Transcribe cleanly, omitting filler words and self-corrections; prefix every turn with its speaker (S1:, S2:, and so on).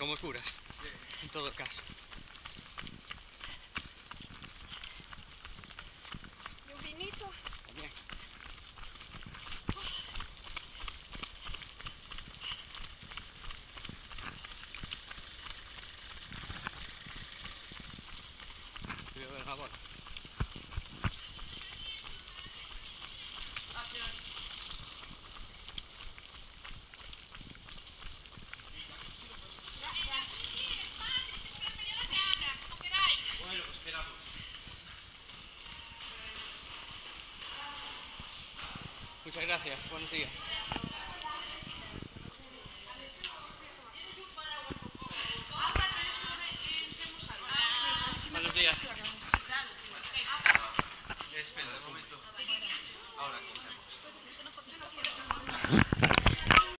S1: como cura, en todo caso.
S2: ¿Y un vinito?
S1: También. Voy a ver jabón. Bueno, pues esperamos. Muchas gracias, buenos días.